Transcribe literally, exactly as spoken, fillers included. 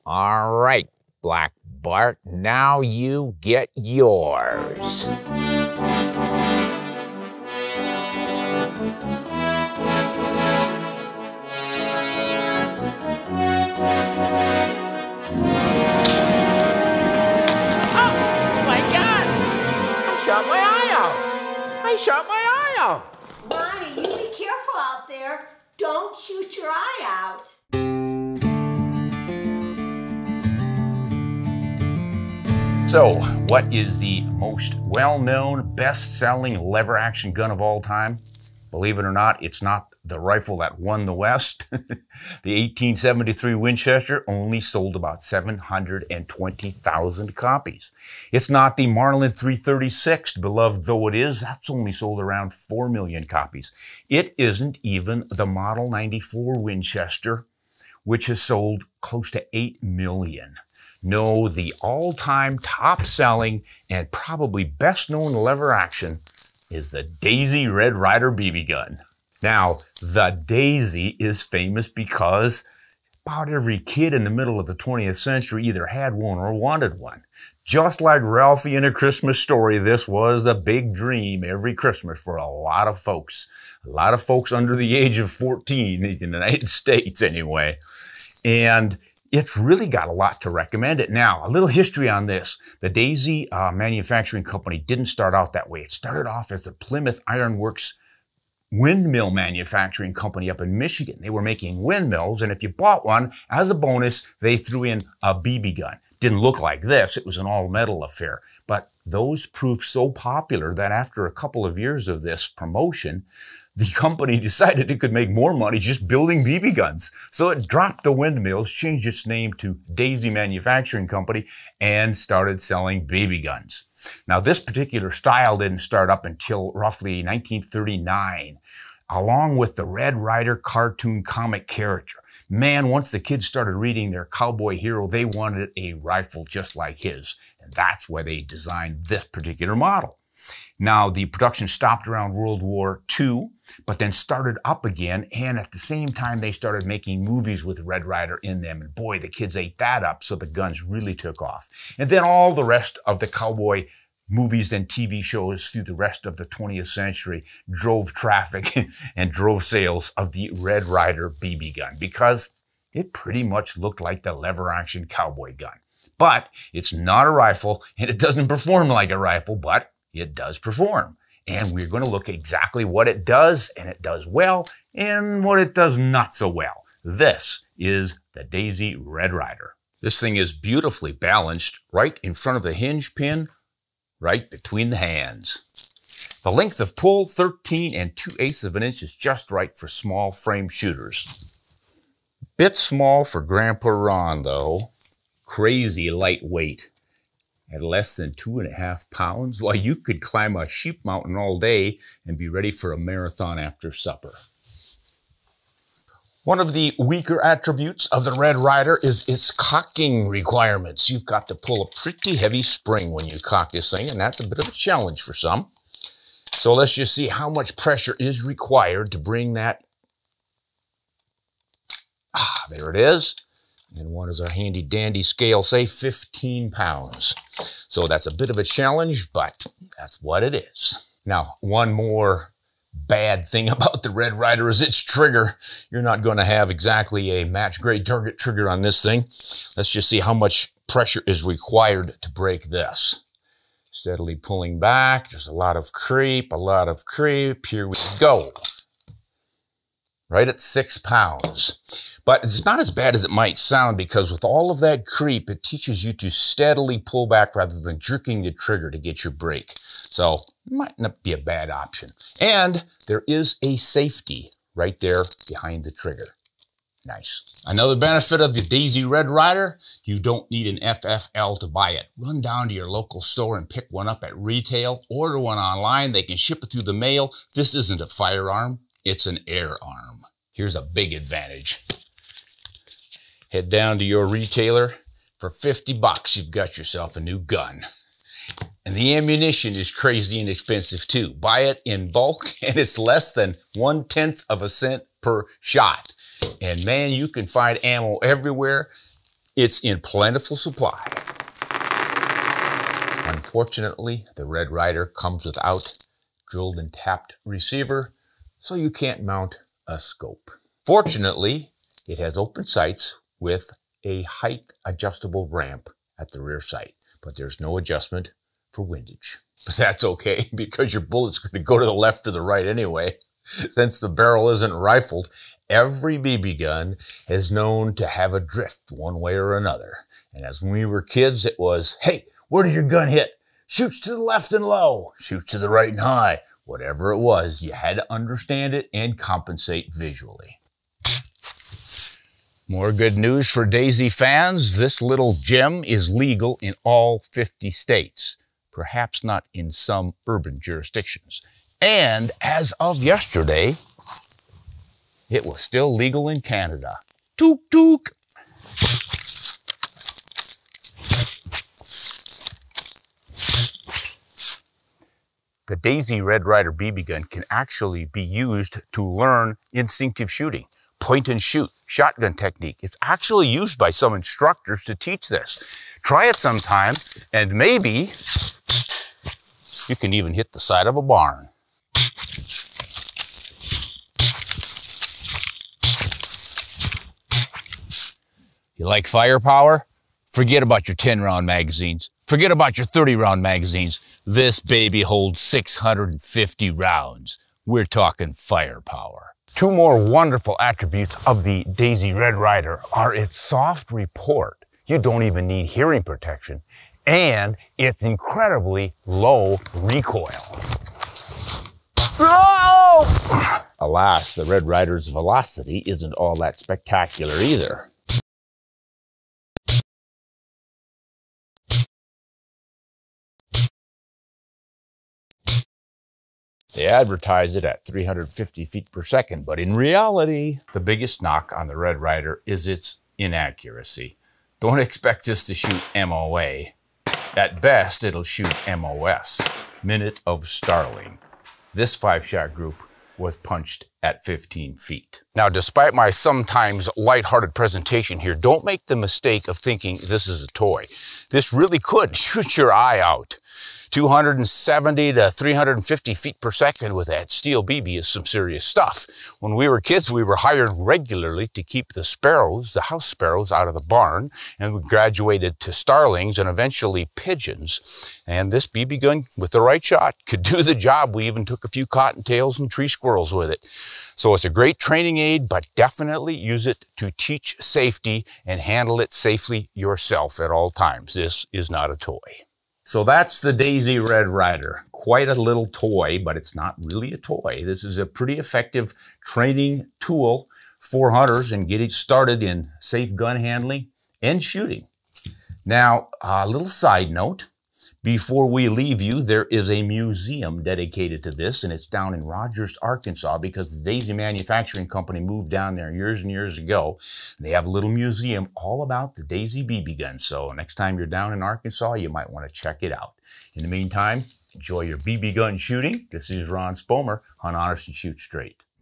All right, Black Bart, now you get yours. I shot my eye out. Ronnie, you be careful out there. Don't shoot your eye out. So, what is the most well-known, best-selling lever-action gun of all time? Believe it or not, it's not the rifle that won the West. The eighteen seventy-three Winchester only sold about seven hundred twenty thousand copies. It's not the Marlin three thirty-six, beloved though it is, that's only sold around four million copies. It isn't even the Model ninety-four Winchester, which has sold close to eight million. No, the all-time top-selling and probably best-known lever action is the Daisy Red Ryder B B gun. Now, the Daisy is famous because about every kid in the middle of the twentieth century either had one or wanted one. Just like Ralphie in A Christmas Story, this was a big dream every Christmas for a lot of folks. A lot of folks under the age of fourteen in the United States anyway. And it's really got a lot to recommend it. Now, a little history on this. The Daisy uh, Manufacturing Company didn't start out that way. It started off as the Plymouth Iron Works windmill manufacturing company up in Michigan. They were making windmills, and if you bought one, as a bonus, they threw in a B B gun. Didn't look like this. It was an all-metal affair. But those proved so popular that after a couple of years of this promotion, the company decided it could make more money just building B B guns. So it dropped the windmills, changed its name to Daisy Manufacturing Company, and started selling B B guns. Now, this particular style didn't start up until roughly nineteen thirty-nine, along with the Red Ryder cartoon comic character. Man, once the kids started reading their cowboy hero, they wanted a rifle just like his. And that's why they designed this particular model. Now, the production stopped around World War Two, but then started up again, and at the same time, they started making movies with Red Ryder in them, and boy, the kids ate that up, so the guns really took off. And then all the rest of the cowboy movies and T V shows through the rest of the twentieth century drove traffic and drove sales of the Red Ryder B B gun, because it pretty much looked like the lever-action cowboy gun. But it's not a rifle, and it doesn't perform like a rifle, but it does perform. And we're going to look at exactly what it does, and it does well, and what it does not so well. This is the Daisy Red Ryder. This thing is beautifully balanced right in front of the hinge pin, right between the hands. The length of pull, thirteen and two eighths of an inch, is just right for small frame shooters. Bit small for Grandpa Ron, though. Crazy lightweight. At less than two and a half pounds, well, you could climb a sheep mountain all day and be ready for a marathon after supper. One of the weaker attributes of the Red Ryder is its cocking requirements. You've got to pull a pretty heavy spring when you cock this thing, and that's a bit of a challenge for some. So let's just see how much pressure is required to bring that. Ah, there it is. And what does our handy dandy scale say? fifteen pounds. So that's a bit of a challenge, but that's what it is. Now, one more bad thing about the Red Ryder is its trigger. You're not going to have exactly a match grade target trigger on this thing. Let's just see how much pressure is required to break this. Steadily pulling back. There's a lot of creep, a lot of creep. Here we go. Right at six pounds. But it's not as bad as it might sound, because with all of that creep, it teaches you to steadily pull back rather than jerking the trigger to get your break. So it might not be a bad option. And there is a safety right there behind the trigger. Nice. Another benefit of the Daisy Red Ryder, you don't need an F F L to buy it. Run down to your local store and pick one up at retail. Order one online. They can ship it through the mail. This isn't a firearm. It's an air arm. Here's a big advantage. Head down to your retailer. For fifty bucks, you've got yourself a new gun. And the ammunition is crazy inexpensive too. Buy it in bulk, and it's less than one-tenth of a cent per shot. And man, you can find ammo everywhere. It's in plentiful supply. Unfortunately, the Red Ryder comes without drilled and tapped receiver, so you can't mount a scope. Fortunately, it has open sights with a height adjustable ramp at the rear sight, but there's no adjustment for windage. But that's okay, because your bullet's going to go to the left or the right anyway. Since the barrel isn't rifled, every B B gun is known to have a drift one way or another. And as when we were kids, it was, hey, where did your gun hit? Shoots to the left and low, shoots to the right and high. Whatever it was, you had to understand it and compensate visually. More good news for Daisy fans. This little gem is legal in all fifty states, perhaps not in some urban jurisdictions. And as of yesterday, it was still legal in Canada. Took took. The Daisy Red Ryder B B gun can actually be used to learn instinctive shooting, point and shoot, shotgun technique. It's actually used by some instructors to teach this. Try it sometime, and maybe you can even hit the side of a barn. You like firepower? Forget about your ten round magazines. Forget about your thirty round magazines. This baby holds six hundred fifty rounds. We're talking firepower. Two more wonderful attributes of the Daisy Red Ryder are its soft report. You don't even need hearing protection. And its incredibly low recoil. Oh! Alas, the Red Ryder's velocity isn't all that spectacular either. They advertise it at three hundred fifty feet per second, but in reality, the biggest knock on the Red Ryder is its inaccuracy. Don't expect this to shoot M O A. At best, it'll shoot M O S, minute of starling. This five-shot group was punched at fifteen feet. Now, despite my sometimes lighthearted presentation here, don't make the mistake of thinking this is a toy. This really could shoot your eye out. two hundred seventy to three hundred fifty feet per second with that steel B B is some serious stuff. When we were kids, we were hired regularly to keep the sparrows, the house sparrows, out of the barn, and we graduated to starlings and eventually pigeons. And this B B gun, with the right shot, could do the job. We even took a few cottontails and tree squirrels with it. So it's a great training aid, but definitely use it to teach safety and handle it safely yourself at all times. This is not a toy. So that's the Daisy Red Ryder. Quite a little toy, but it's not really a toy. This is a pretty effective training tool for hunters and getting started in safe gun handling and shooting. Now, a little side note. Before we leave you, there is a museum dedicated to this, and it's down in Rogers, Arkansas, because the Daisy Manufacturing Company moved down there years and years ago. They have a little museum all about the Daisy B B gun, so next time you're down in Arkansas, you might want to check it out. In the meantime, enjoy your B B gun shooting. This is Ron Spomer, Hunt Honest and Shoot Straight.